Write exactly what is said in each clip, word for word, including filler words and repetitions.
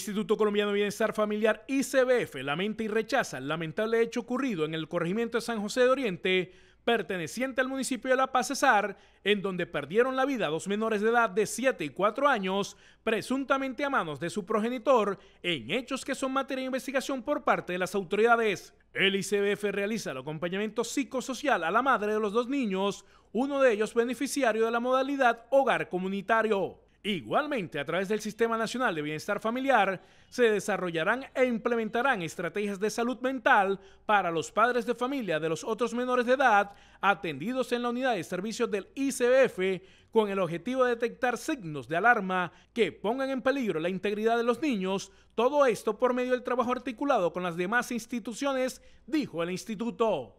Instituto Colombiano de Bienestar Familiar I C B F lamenta y rechaza el lamentable hecho ocurrido en el corregimiento de San José de Oriente, perteneciente al municipio de La Paz, Cesar, en donde perdieron la vida dos menores de edad de siete y cuatro años, presuntamente a manos de su progenitor, en hechos que son materia de investigación por parte de las autoridades. El I C B F realiza el acompañamiento psicosocial a la madre de los dos niños, uno de ellos beneficiario de la modalidad Hogar Comunitario. Igualmente, a través del Sistema Nacional de Bienestar Familiar, se desarrollarán e implementarán estrategias de salud mental para los padres de familia de los otros menores de edad atendidos en la unidad de servicios del I C B F con el objetivo de detectar signos de alarma que pongan en peligro la integridad de los niños, todo esto por medio del trabajo articulado con las demás instituciones, dijo el instituto.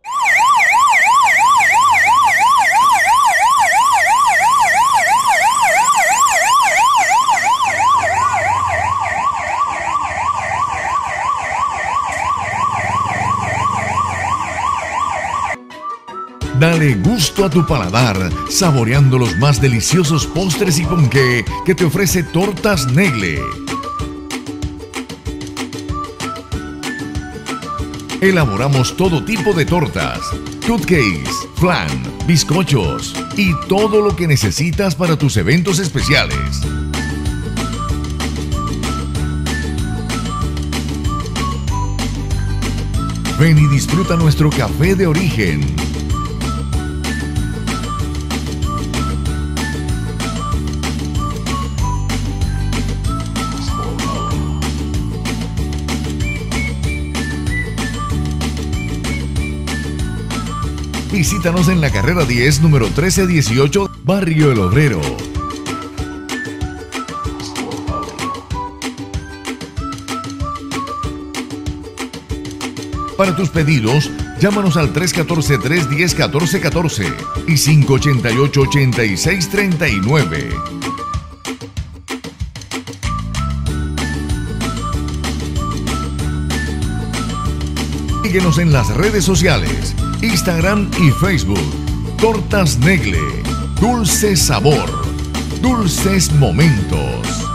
Dale gusto a tu paladar, saboreando los más deliciosos postres y ponqué que te ofrece Tortas Negle. Elaboramos todo tipo de tortas, cupcakes, flan, bizcochos y todo lo que necesitas para tus eventos especiales. Ven y disfruta nuestro café de origen. Visítanos en la carrera diez, número trece dieciocho, Barrio El Obrero. Para tus pedidos, llámanos al tres uno cuatro, tres uno cero, uno cuatro uno cuatro y cinco ocho ocho, ocho seis tres nueve. Síguenos en las redes sociales, Instagram y Facebook. Tortas Negle, dulce sabor, dulces momentos.